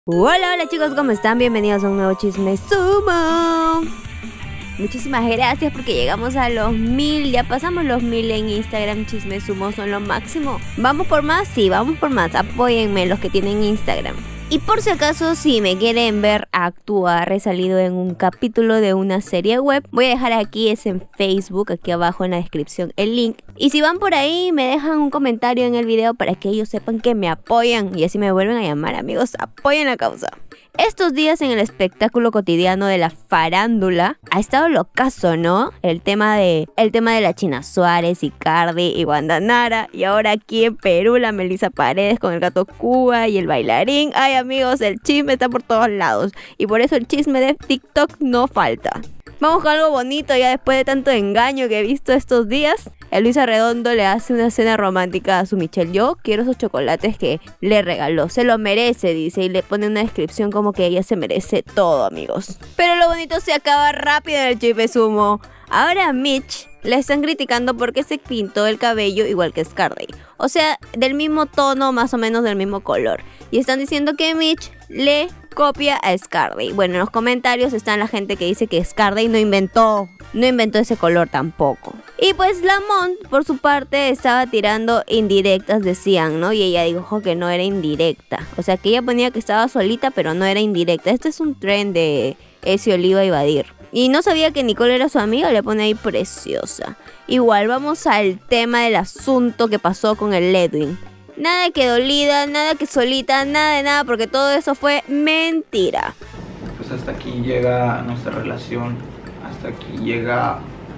Hola chicos, ¿cómo están? Bienvenidos a un nuevo Chisme Sumo. Muchísimas gracias porque llegamos a los 1000, ya pasamos los 1000 en Instagram. Chisme Sumo son lo máximo. ¿Vamos por más? Sí, vamos por más. Apóyenme los que tienen Instagram. Y por si acaso, si me quieren ver actuar, he salido en un capítulo de una serie web. Voy a dejar aquí, es en Facebook, aquí abajo en la descripción el link. Y si van por ahí, me dejan un comentario en el video para que ellos sepan que me apoyan. Y así me vuelven a llamar, amigos, apoyen la causa. Estos días en el espectáculo cotidiano de la farándula ha estado locazo, ¿no? El tema de la China Suárez, Icardi y Wanda Nara. Y ahora aquí en Perú, la Melissa Paredes con el gato Cuba y el bailarín. Ay, amigos, el chisme está por todos lados. Y por eso el chisme de TikTok no falta. Vamos con algo bonito ya después de tanto engaño que he visto estos días. El Luis Arredondo le hace una cena romántica a su Michelle. Yo quiero esos chocolates que le regaló. Se lo merece, dice. Y le pone una descripción como que ella se merece todo, amigos. Pero lo bonito se acaba rápido en el Chisme Sumo. Ahora a Mitch le están criticando porque se pintó el cabello igual que Scarlett. O sea, del mismo tono, más o menos del mismo color. Y están diciendo que Mitch le copia a Scarlett. Bueno, en los comentarios está la gente que dice que Scarlett no inventó ese color tampoco. Y pues Lamont, por su parte, estaba tirando indirectas, decían, ¿no? Y ella dijo que no era indirecta. O sea, que ella ponía que estaba solita, pero no era indirecta. Este es un tren de Ezio Oliva y Badir. Y no sabía que Nicole era su amiga, le pone ahí preciosa. Igual, vamos al tema del asunto que pasó con el Edwin. Nada que dolida, nada que solita, nada de nada, porque todo eso fue mentira. Pues hasta aquí llega nuestra relación, hasta aquí llega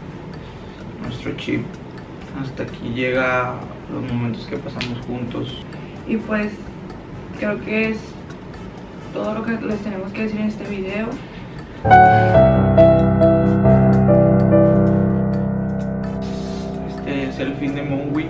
nuestro chip, hasta aquí llega los momentos que pasamos juntos. Y pues creo que es todo lo que les tenemos que decir en este video. Este es el fin de Mowi.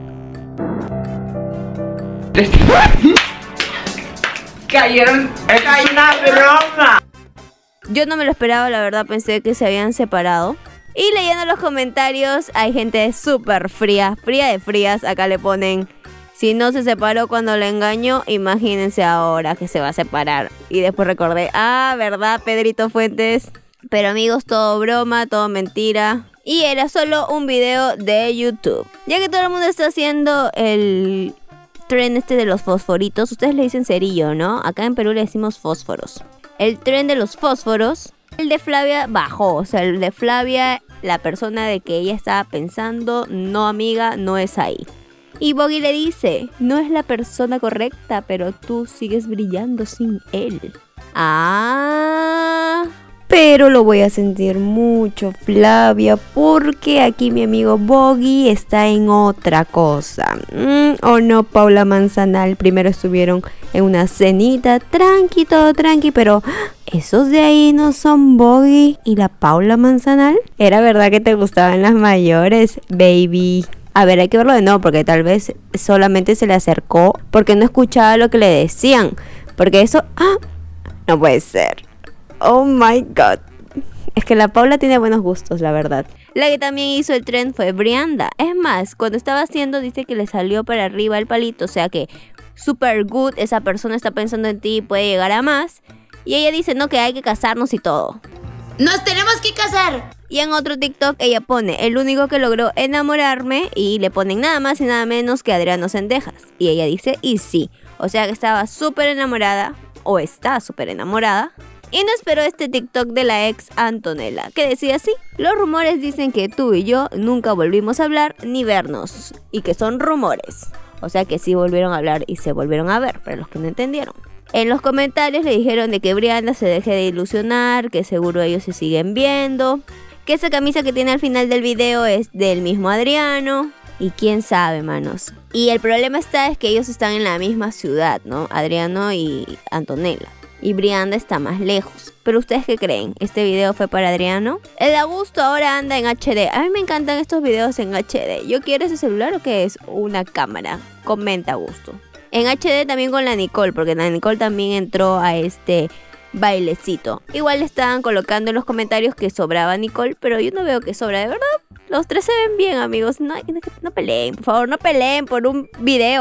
Cayeron. ¡Es una broma! Yo no me lo esperaba, la verdad, pensé que se habían separado. Y leyendo los comentarios, hay gente súper fría de frías. Acá le ponen, si no se separó cuando le engañó, imagínense ahora que se va a separar. Y después recordé, ¿verdad, Pedrito Fuentes? Pero amigos, todo broma, todo mentira. Y era solo un video de YouTube. Ya que todo el mundo está haciendo el tren de los fosforitos, ustedes le dicen cerillo, ¿no? Acá en Perú le decimos fósforos. El tren de los fósforos, el de Flavia bajó. O sea, el de Flavia, la persona de que ella estaba pensando, no amiga, no es ahí. Y Boggy le dice, no es la persona correcta, pero tú sigues brillando sin él. Pero lo voy a sentir mucho, Flavia, porque aquí mi amigo Boggy está en otra cosa. ¿O no, Paula Manzanal? Primero estuvieron en una cenita, tranqui, todo tranqui, pero ¿esos de ahí no son Boggy y la Paula Manzanal? ¿Era verdad que te gustaban las mayores, baby? A ver, hay que verlo de nuevo porque tal vez solamente se le acercó porque no escuchaba lo que le decían. Porque eso... no puede ser. Oh my god. Es que la Paula tiene buenos gustos, la verdad. La que también hizo el tren fue Brianda. Es más, cuando estaba haciendo dice que le salió para arriba el palito. O sea que super good, esa persona está pensando en ti y puede llegar a más. Y ella dice, no, que hay que casarnos y todo. ¡Nos tenemos que casar! Y en otro TikTok ella pone, el único que logró enamorarme, y le ponen nada más y nada menos que Adriano Zendejas. Y ella dice, y sí. O sea que estaba súper enamorada, o está súper enamorada. Y no esperó este TikTok de la ex Antonella, que decía así: los rumores dicen que tú y yo nunca volvimos a hablar ni vernos, y que son rumores. O sea que sí volvieron a hablar y se volvieron a ver, para los que no entendieron. En los comentarios le dijeron de que Brianda se deje de ilusionar, que seguro ellos se siguen viendo, que esa camisa que tiene al final del video es del mismo Adriano, y quién sabe, manos. Y el problema es que ellos están en la misma ciudad, ¿no? Adriano y Antonella. Y Brianda está más lejos. ¿Pero ustedes qué creen? ¿Este video fue para Adriano? El Augusto ahora anda en HD. A mí me encantan estos videos en HD. ¿Yo quiero ese celular o qué es? Una cámara. Comenta, Augusto. En HD también con la Nicole, porque la Nicole también entró a este bailecito. Igual le estaban colocando en los comentarios que sobraba Nicole, pero yo no veo que sobra, de verdad. Los tres se ven bien, amigos. No peleen, por favor, no peleen por un video.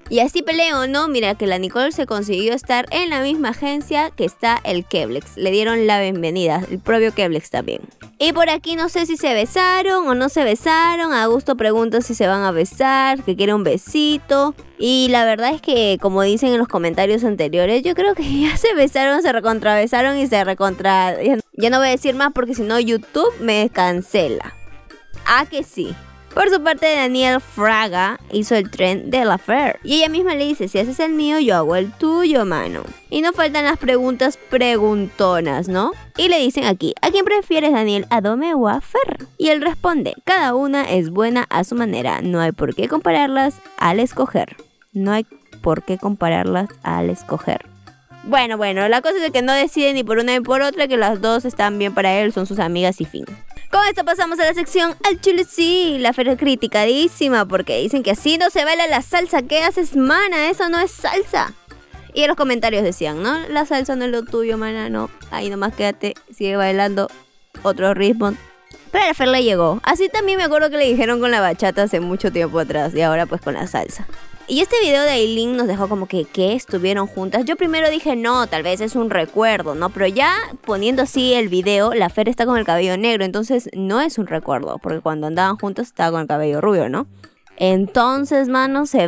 Y así peleo, ¿no? Mira que la Nicole se consiguió estar en la misma agencia que está el Keblex. Le dieron la bienvenida, el propio Keblex también. Y por aquí no sé si se besaron o no se besaron. Augusto pregunta si se van a besar, que quiere un besito. Y la verdad es que, como dicen en los comentarios anteriores, yo creo que ya se besaron, se recontrabesaron y se recontra... Ya no voy a decir más porque si no YouTube me cancela. Ah, que sí. Por su parte, Daniel Fraga hizo el tren de la Fer. Y ella misma le dice, si haces el mío, yo hago el tuyo, mano. Y no faltan las preguntas preguntonas, ¿no? Y le dicen aquí, ¿a quién prefieres, Daniel, a Dome o a Fer? Y él responde, cada una es buena a su manera. No hay por qué compararlas al escoger. No hay por qué compararlas al escoger. Bueno, la cosa es que no decide ni por una ni por otra, que las dos están bien para él, son sus amigas y fin. Con esto pasamos a la sección al chile sí. La Fer criticadísima porque dicen que así no se baila la salsa. ¿Qué haces, mana? Eso no es salsa. Y en los comentarios decían, ¿no? La salsa no es lo tuyo, mana, no. Ahí nomás quédate, sigue bailando otro ritmo. Pero a la Fer le llegó. Así también me acuerdo que le dijeron con la bachata hace mucho tiempo atrás. Y ahora pues con la salsa. Y este video de Aileen nos dejó como que estuvieron juntas. Yo primero dije, no, tal vez es un recuerdo, ¿no? Pero ya poniendo así el video, la Fer está con el cabello negro. Entonces no es un recuerdo, porque cuando andaban juntos estaba con el cabello rubio, ¿no? Entonces, manos, se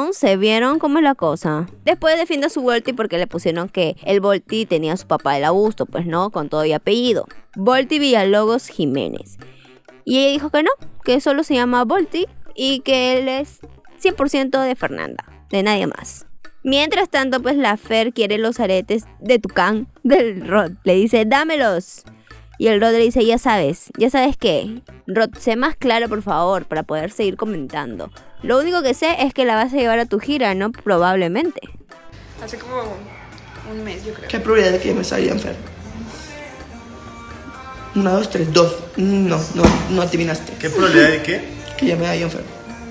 vieron cómo es la cosa. Después defiende a su Volti porque le pusieron que el Volti tenía a su papá el Augusto, pues no, con todo y apellido. Volti Villalobos Jiménez. Y ella dijo que no, que solo se llama Volti y que él es 100% de Fernanda, de nadie más. Mientras tanto, pues la Fer quiere los aretes de Tucán del Rod. Le dice, dámelos. Y el Rod le dice, ya sabes qué. Rod, sé más claro, por favor, para poder seguir comentando. Lo único que sé es que la vas a llevar a tu gira, ¿no? Probablemente. Hace como un mes, yo creo. ¿Qué probabilidad de que me salían, Fer? 1, 2, 3, 2. No adivinaste. ¿Qué probabilidad de qué? Que ya me vayan, Fer.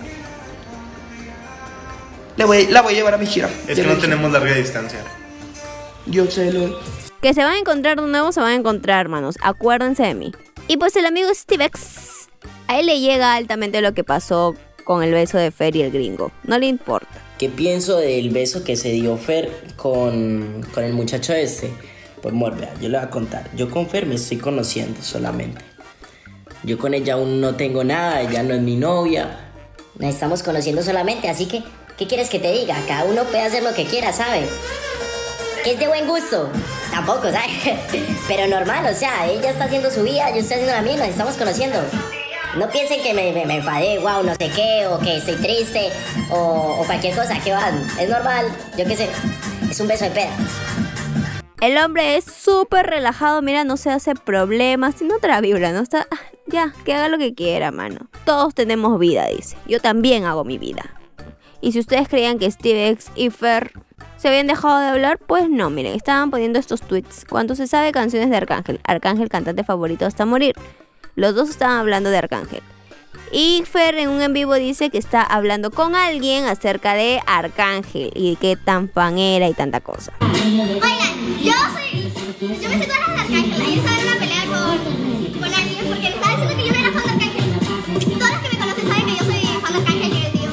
La voy a llevar a mi gira. Es que no tenemos larga distancia. Yo sé lo... Que se van a encontrar de nuevo, se van a encontrar, hermanos. Acuérdense de mí. Y pues el amigo Stevex, a él le llega altamente lo que pasó con el beso de Fer y el gringo. No le importa. ¿Qué pienso del beso que se dio Fer con el muchacho este? Pues vea, yo le voy a contar. Yo con Fer me estoy conociendo solamente. Yo con ella aún no tengo nada, ella no es mi novia. Nos estamos conociendo solamente, así que, ¿qué quieres que te diga? Cada uno puede hacer lo que quiera, ¿sabes? Que es de buen gusto. Tampoco, ¿sabes? Pero normal, o sea, ella está haciendo su vida, yo estoy haciendo la mía, nos estamos conociendo. No piensen que me enfadé, wow, no sé qué, o que estoy triste, o cualquier cosa, que van. Es normal, yo qué sé, es un beso de peda. El hombre es súper relajado, mira, no se hace problemas, sino otra vibra, ¿no? Está, ya, que haga lo que quiera, mano. Todos tenemos vida, dice. Yo también hago mi vida. Y si ustedes creían que Stevex y Fer se habían dejado de hablar, pues no, miren, estaban poniendo estos tweets. Cuando se sabe canciones de Arcángel, Arcángel cantante favorito hasta morir. Los dos estaban hablando de Arcángel. Y Fer en un en vivo dice que está hablando con alguien acerca de Arcángel y qué tan fan era y tanta cosa. Oigan, yo me sé todas las de Arcángel. Ayer estaba en una pelea con alguien porque me estaba diciendo que yo no era fan de Arcángel. Todos los que me conocen saben que yo soy fan de Arcángel y el tío.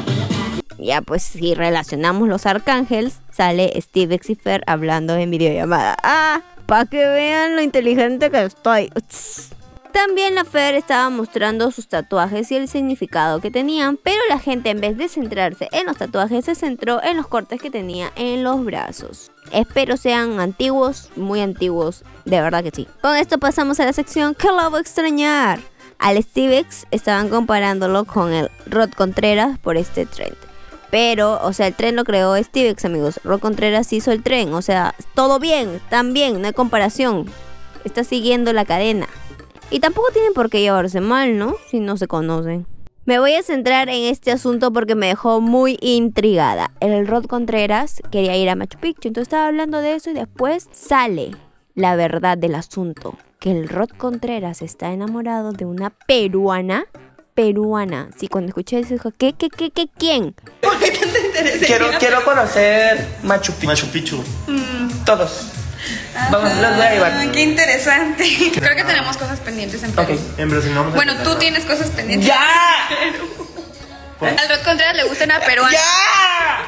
Ya pues si relacionamos los Arcángels, sale Stevex y Fer hablando en videollamada. Para que vean lo inteligente que estoy. También la Fer estaba mostrando sus tatuajes y el significado que tenían, pero la gente en vez de centrarse en los tatuajes se centró en los cortes que tenía en los brazos. Espero sean antiguos, muy antiguos, de verdad que sí. Con esto pasamos a la sección que la voy a extrañar. Al Stevex estaban comparándolo con el Rod Contreras por este trend. Pero, o sea, el tren lo creó Stevex, amigos. Rod Contreras hizo el tren, o sea, todo bien, están bien, no hay comparación. Está siguiendo la cadena. Y tampoco tienen por qué llevarse mal, ¿no? Si no se conocen. Me voy a centrar en este asunto porque me dejó muy intrigada. El Rod Contreras quería ir a Machu Picchu, entonces estaba hablando de eso y después sale la verdad del asunto. Que el Rod Contreras está enamorado de una peruana. Sí, cuando escuché eso dijo, ¿qué? ¿Quién? ¿Por qué te interesa? Quiero conocer Machu Picchu. Machu Picchu. Todos. Vamos, los voy a llevar. Qué interesante. Creo que tenemos cosas pendientes en Perú. Ok. En Brasil vamos a Bueno, intentar. tú tienes cosas pendientes. ¡Ya! Al Rod Contreras le gusta una peruana. ¡Ya!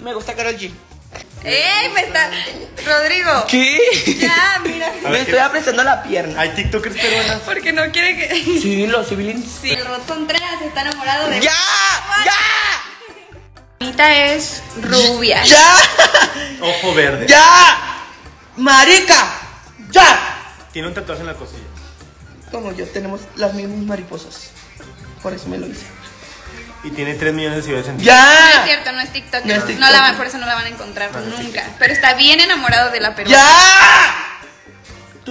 Me gusta Karol G. ¡Ey! Me está. Rodrigo. ¿Qué? Ya, mira. Me estoy apreciando la pierna. Hay TikTokers peruanas. Porque no quiere que. Sí, los civilines. Sí. El Rod Contreras está enamorado de. ¡Ya! ¡Ya! Anita es rubia. ¡Ya! Ojo verde. ¡Ya! ¡Marica! ¡Ya! Tiene un tatuaje en la costilla. Como yo, tenemos las mismas mariposas. Por eso me lo hice. Y tiene 3 millones de seguidores en No es ¡Ya! cierto, no es TikTok. No es No TikTok. la van, por eso no la van a encontrar nunca. Pero está bien enamorado de la peruana. ¡Ya! ¿Tú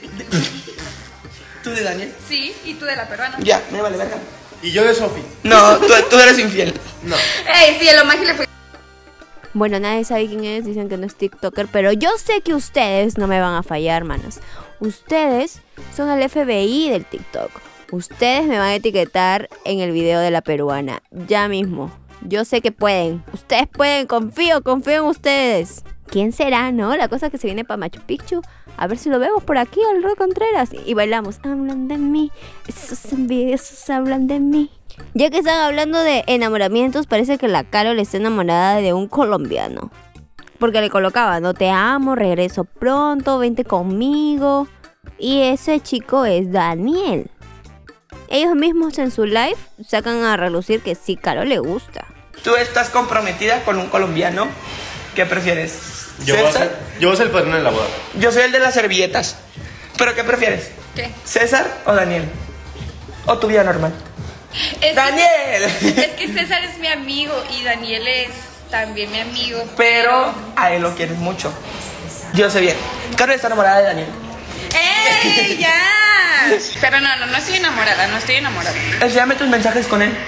de Daniel? Sí, y tú de la peruana. Ya, me vale verga. Y yo de Sofi. No, tú eres infiel. No. Ey, sí, el Omagi le fue. Bueno, nadie sabe quién es, dicen que no es TikToker, pero yo sé que ustedes no me van a fallar, manos. Ustedes son el FBI del TikTok. Ustedes me van a etiquetar en el video de la peruana, ya mismo. Yo sé que pueden. Ustedes pueden, confío en ustedes. ¿Quién será, no? La cosa que se viene para Machu Picchu. A ver si lo vemos por aquí, al Rod Contreras. Y bailamos. Hablan de mí, esos envidiosos hablan de mí. Ya que están hablando de enamoramientos, parece que la Karol está enamorada de un colombiano. Porque le colocaba, no te amo, regreso pronto, vente conmigo. Y ese chico es Daniel. Ellos mismos en su live sacan a relucir que sí, Karol le gusta. ¿Tú estás comprometida con un colombiano? ¿Qué prefieres? Yo voy a ¿César? ser el padrino de la boda. Yo soy el de las servilletas. ¿Pero qué prefieres? ¿Qué? ¿César o Daniel? ¿O tu vida normal? Es ¡Daniel! Es que César es mi amigo y Daniel es también mi amigo. Pero a él lo quieres mucho. Yo sé bien. Karol está enamorada de Daniel. ¡Ey, ya! Pero no estoy enamorada, no estoy enamorada. Enséñame tus mensajes con él.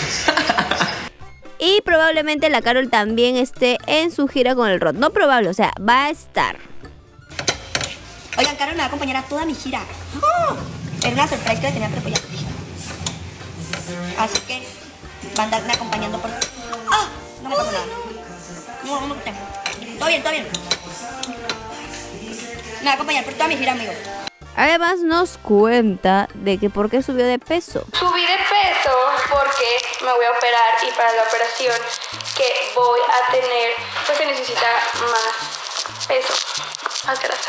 Y probablemente la Karol también esté en su gira con el Rod. No probable, o sea, va a estar. Oigan, Karol me va a acompañar a toda mi gira. ¡Oh! Era una surprise que le tenía preparada. Así que va a andarme acompañando por... ¡Ah! No me pasa nada. No tengo. Todo bien. Me va a acompañar por toda mi gira, amigos. Además nos cuenta de que por qué subió de peso. Subí de peso porque me voy a operar y para la operación que voy a tener, pues se necesita más peso, más grasa.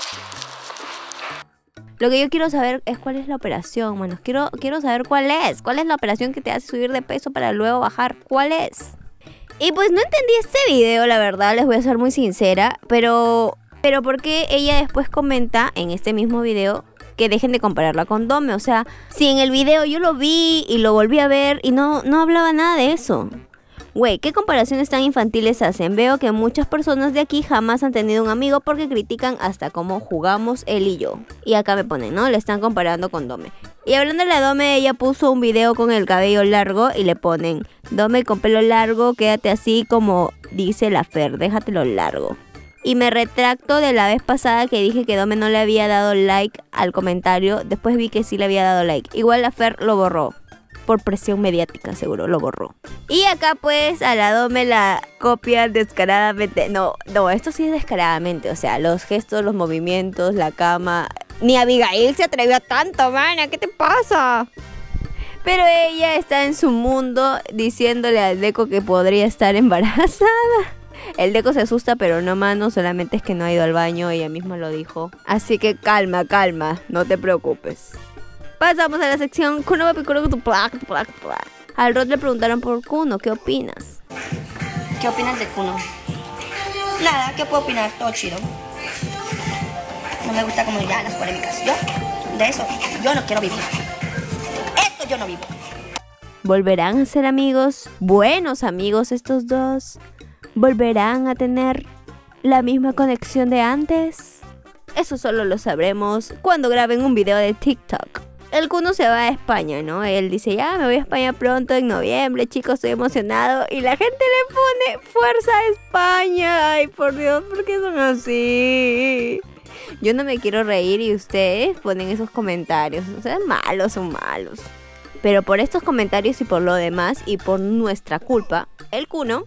Lo que yo quiero saber es cuál es la operación, manos. Quiero saber cuál es. ¿Cuál es la operación que te hace subir de peso para luego bajar? ¿Cuál es? Y pues no entendí este video, la verdad, les voy a ser muy sincera. Pero ¿por qué ella después comenta en este mismo video que dejen de compararla con Dome? O sea, si en el video yo lo vi y lo volví a ver y no hablaba nada de eso. Güey, ¿qué comparaciones tan infantiles hacen? Veo que muchas personas de aquí jamás han tenido un amigo porque critican hasta cómo jugamos él y yo. Y acá me ponen, ¿no? Le están comparando con Dome. Y hablando de la Dome, ella puso un video con el cabello largo y le ponen: Dome con pelo largo, quédate así como dice la Fer, déjatelo largo. Y me retracto de la vez pasada que dije que Dome no le había dado like al comentario. Después vi que sí le había dado like. Igual la Fer lo borró. Por presión mediática, seguro, lo borró. Y acá pues a la Dome la copia descaradamente. No, esto sí es descaradamente. O sea, los gestos, los movimientos, la cama. Ni Abigail se atrevió a tanto, mana. ¿Qué te pasa? Pero ella está en su mundo diciéndole al Deco que podría estar embarazada. El Deco se asusta, pero no, mano, solamente es que no ha ido al baño, ella misma lo dijo. Así que calma, no te preocupes. Pasamos a la sección Kuno Papi Kuno. Al Rod le preguntaron por Kuno, ¿qué opinas? ¿Qué opinas de Kuno? Nada, ¿qué puedo opinar? Todo chido. No me gusta como ya las polémicas. De eso, yo no quiero vivir. Esto yo no vivo. ¿Volverán a ser amigos? Buenos amigos estos dos. ¿Volverán a tener la misma conexión de antes? Eso solo lo sabremos cuando graben un video de TikTok. El Kuno se va a España, ¿no? Él dice, ya me voy a España pronto, en noviembre, chicos, estoy emocionado. Y la gente le pone, ¡fuerza a España! Ay, por Dios, ¿por qué son así? Yo no me quiero reír y ustedes ponen esos comentarios. O sea, son malos. Pero por estos comentarios y por lo demás y por nuestra culpa, el Kuno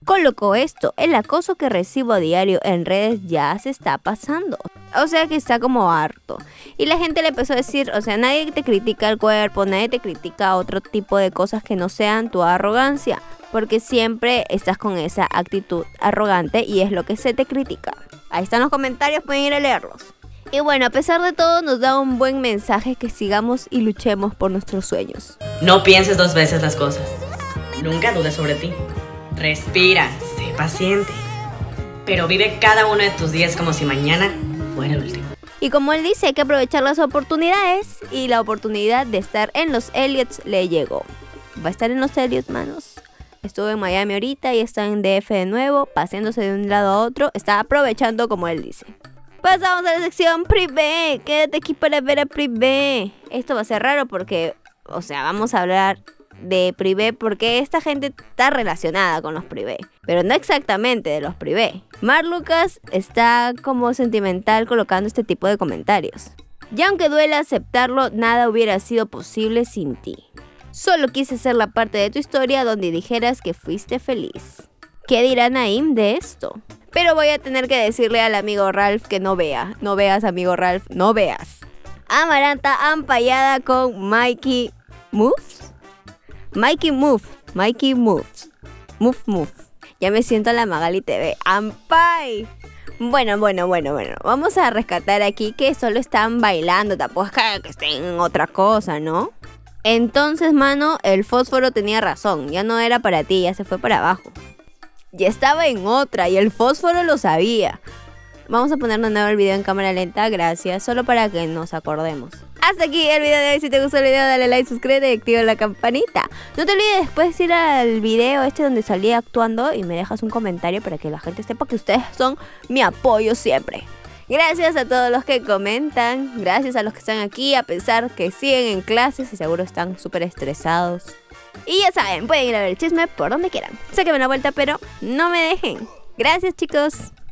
colocó esto: el acoso que recibo a diario en redes ya se está pasando. O sea que está como harto. Y la gente le empezó a decir, o sea, nadie te critica el cuerpo, nadie te critica otro tipo de cosas que no sean tu arrogancia, porque siempre estás con esa actitud arrogante y es lo que se te critica. Ahí están los comentarios, pueden ir a leerlos. Y bueno, a pesar de todo nos da un buen mensaje: que sigamos y luchemos por nuestros sueños. No pienses 2 veces las cosas. Nunca dudes sobre ti. Respira, sé paciente. Pero vive cada uno de tus días como si mañana fuera el último. Y como él dice, hay que aprovechar las oportunidades, y la oportunidad de estar en los Elliots le llegó. Va a estar en los Elliots, manos. Estuvo en Miami ahorita y está en DF de nuevo, paseándose de un lado a otro. Está aprovechando, como él dice. Pasamos a la sección Privé. Quédate aquí para ver a Privé. Esto va a ser raro porque, o sea, vamos a hablar de Privé porque esta gente está relacionada con los Privé, pero no exactamente de los Privé. Marc Lucas está como sentimental colocando este tipo de comentarios. Y aunque duela aceptarlo, nada hubiera sido posible sin ti. Solo quise ser la parte de tu historia donde dijeras que fuiste feliz. ¿Qué dirá Naim de esto? Pero voy a tener que decirle al amigo Ralph que no vea. No veas, amigo Ralph, no veas. Amaranta ampallada con Mikey Moves. Mikey Moves. Move. Ya me siento en la Magali TV. ¡Ampay! Bueno. Vamos a rescatar aquí que solo están bailando. Tampoco es que estén en otra cosa, ¿no? Entonces, mano, el fósforo tenía razón. Ya no era para ti, ya se fue para abajo. Ya estaba en otra y el fósforo lo sabía. Vamos a poner de nuevo el video en cámara lenta, gracias, solo para que nos acordemos. Hasta aquí el video de hoy. Si te gustó el video, dale like, suscríbete y activa la campanita. No te olvides después ir al video donde salí actuando y me dejas un comentario para que la gente sepa que ustedes son mi apoyo siempre. Gracias a todos los que comentan, gracias a los que están aquí a pesar que siguen en clases y seguro están súper estresados. Y ya saben, pueden ir a ver el chisme por donde quieran. Sáquenme una vuelta, pero no me dejen. Gracias, chicos.